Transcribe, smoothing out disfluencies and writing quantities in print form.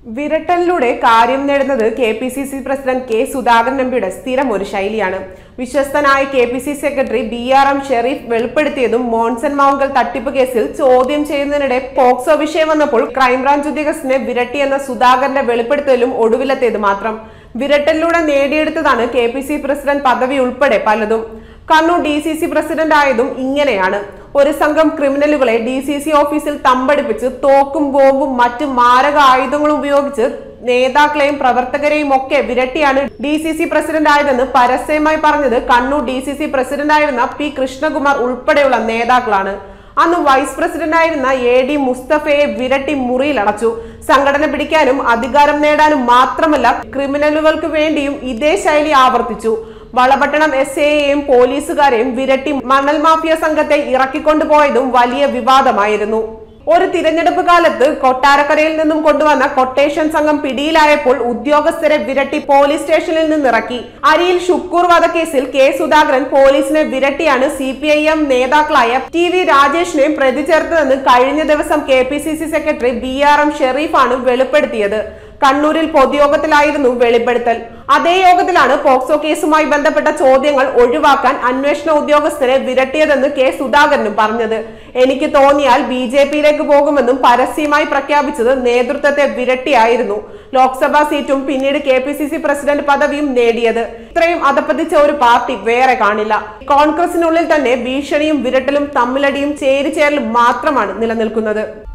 വിരട്ടലിലൂടെ കാര്യം നേടുന്നത് KPCC president K Sudhakaran എംപിയുടെ സ്ഥിരം ഒരു ശൈലിയാണ്. വിശ്വസ്തനായ കെ.പി.സി.സി സെക്രട്ടറി ബി.ആർ.എം. ഷെരീഫ് വെളിപ്പെടുത്തിയതും മോൺസൺ മാവുങ്കൽ തട്ടിപ്പ് കേസിൽ ചോദ്യം ചെയ്യുന്നതിനിടെ പോക്സോ വിഷയം വന്നപ്പോൾ ക്രൈംബ്രാഞ്ച് ഉദ്യോഗസ്ഥനെ വിരട്ടിയെന്ന സുധാകരന്റെ വെളിപ്പെടുത്തലും ഒടുവിലെത്തിയത് മാത്രം. വിരട്ടലിലൂടെ നേടിയെടുത്തതാണ് കെ.പി.സി.സി പ്രസിഡന്റ് പദവി ഉൾപ്പെടെ പലതും. കണ്ണൂർ ഡി.സി.സി പ്രസിഡന്റ് ആയതും ഇങ്ങനെയാണ്. ഒരു സംഘം ക്രിമിനലുകളെ ഡി.സി.സി ഓഫീസിൽ തമ്പടിപ്പിച്ച് തോക്കും ബോംബും മറ്റു മാരക ആയുധങ്ങളും ഉപയോഗിച്ച് നേതാക്കളെയും പ്രവർത്തകരെയും ഒക്കെ വിരട്ടിയാണ് ഡി.സി.സി പ്രസിഡന്റ് ആയതെന്ന് പരസ്യമായി പറഞ്ഞത് കണ്ണൂർ ഡി.സി.സി പ്രസിഡന്റ് ആയിരുന്ന പി കൃഷ്ണകുമാർ ഉൾപ്പെടെയുള്ള നേതാക്കളാണ്. അന്ന് വൈസ് പ്രസിഡന്റ് ആയിരുന്ന എ.ഡി. മുസ്തഫയെ വിരട്ടി മുറിയിലടച്ചു. സംഘടന പിടിക്കാനും അധികാരം നേടാനും മാത്രമല്ല, ക്രിമിനലുകൾക്ക് വേണ്ടിയും ഇതേ ശൈലി ആവർത്തിച്ചു. വളപട്ടണം എസ്.ഐയെയും പോലീസുകാരെയും വിരട്ടി മണൽ മാഫിയ സംഘത്തെ ഇറക്കിക്കൊണ്ടുപോയതും വലിയ വിവാദമായിരുന്നു. ഒരു തിരഞ്ഞെടുപ്പ് കാലത്ത് കൊട്ടാരക്കരയിൽ നിന്നും കൊണ്ടുവന്ന കൊട്ടേഷൻ സംഘം പിടിയിലായപ്പോൾ ഉദ്യോഗസ്ഥരെ വിരട്ടി പോലീസ് സ്റ്റേഷനിൽ നിന്നിറക്കി. അരിയിൽ ഷുക്കൂർ വധക്കേസിൽ കെ സുധാകരൻ പോലീസിനെ വിരട്ടിയാണ് CPIM നേതാക്കളായ ടി.വി. രാജേഷിനെയും പ്രതി ചേർത്തതെന്ന് കഴിഞ്ഞ ദിവസം കെ.പി.സി.സി സെക്രട്ടറി ബി.ആർ.എം. ഷെരീഫാണ് വെളിപ്പെടുത്തിയത്. കണ്ണൂരിൽ പൊതുയോഗത്തിലായിരുന്നു വെളിപ്പെടുത്തൽ. അതേ യോഗത്തിലാണ് പോക്സോ കേസുമായി ബന്ധപ്പെട്ട ചോദ്യങ്ങൾ ഒഴിവാക്കാൻ അന്വേഷണ ഉദ്യോഗസ്ഥരെ വിരട്ടിയതെന്ന് കെ സുധാകരനും പറഞ്ഞത്. എനിക്ക് തോന്നിയാൽ BJPയിലേക്ക് പോകുമെന്നും പരസ്യമായി പ്രഖ്യാപിച്ചത് നേതൃത്വത്തെ വിരട്ടിയായിരുന്നു. ലോക്സഭാ സീറ്റും പിന്നീട് കെ.പി.സി.സി പ്രസിഡന്റ് പദവിയും നേടിയത്. ഇത്രയും അധപ്പതിച്ച ഒരു പാർട്ടി വേറെ കാണില്ല. കോൺഗ്രസിനുള്ളിൽ തന്നെ ഭീഷണിയും വിരട്ടലും തമ്മിലടിയും ചേരിചേരലും മാത്രമാണ് നിലനിൽക്കുന്നത്.